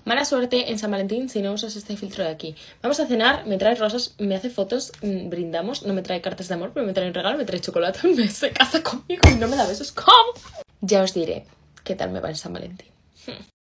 Mala suerte en San Valentín si no usas este filtro de aquí. Vamos a cenar, me trae rosas, me hace fotos, brindamos, no me trae cartas de amor, pero me trae un regalo, me trae chocolate, se casa conmigo y no me da besos. ¿Cómo? Ya os diré qué tal me va en San Valentín.